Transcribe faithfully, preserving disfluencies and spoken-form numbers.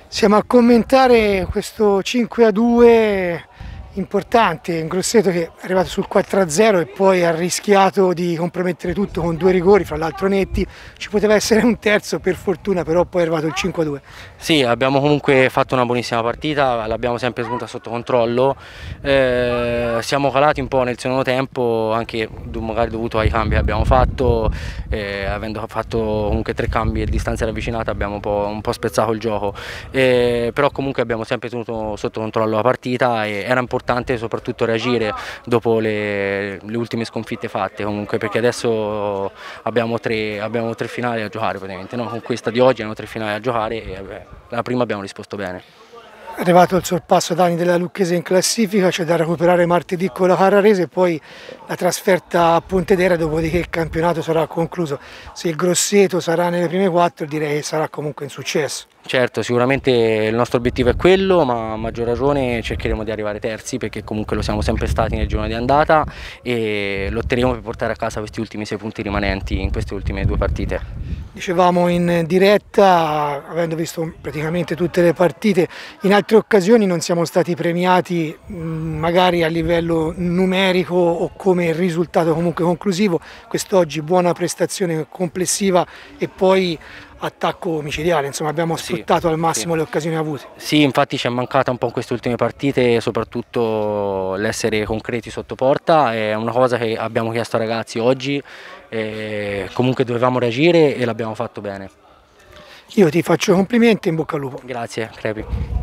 Siamo a commentare questo cinque a due importante, in Grosseto che è arrivato sul quattro a zero e poi ha rischiato di compromettere tutto con due rigori, fra l'altro netti. Ci poteva essere un terzo per fortuna, però poi è arrivato il cinque a due. Sì, abbiamo comunque fatto una buonissima partita, l'abbiamo sempre tenuta sotto controllo, eh, siamo calati un po' nel secondo tempo, anche magari dovuto ai cambi che abbiamo fatto, eh, avendo fatto comunque tre cambi a distanza ravvicinata abbiamo un po', un po' spezzato il gioco, eh, però comunque abbiamo sempre tenuto sotto controllo la partita e era importante soprattutto reagire dopo le, le ultime sconfitte fatte, comunque, perché adesso abbiamo tre, abbiamo tre finali a giocare praticamente, no? Con questa di oggi abbiamo tre finali a giocare e vabbè, la prima abbiamo risposto bene. È arrivato il sorpasso d'anni della Lucchese in classifica, c'è da recuperare martedì con la Carrarese e poi la trasferta a Pontedera, dopodiché il campionato sarà concluso. Se il Grosseto sarà nelle prime quattro direi che sarà comunque un successo. Certo, sicuramente il nostro obiettivo è quello, ma a maggior ragione cercheremo di arrivare terzi perché comunque lo siamo sempre stati nel girone di andata e lotteremo per portare a casa questi ultimi sei punti rimanenti in queste ultime due partite. Dicevamo in diretta, avendo visto praticamente tutte le partite, in altre occasioni non siamo stati premiati magari a livello numerico o come risultato comunque conclusivo. Quest'oggi buona prestazione complessiva e poi attacco micidiale, insomma abbiamo sfruttato Sì, al massimo sì. le occasioni avute. Sì, infatti ci è mancata un po' in queste ultime partite, soprattutto l'essere concreti sotto porta, è una cosa che abbiamo chiesto ai ragazzi oggi, e comunque dovevamo reagire e l'abbiamo fatto bene. Io ti faccio complimenti e in bocca al lupo. Grazie, Crepi.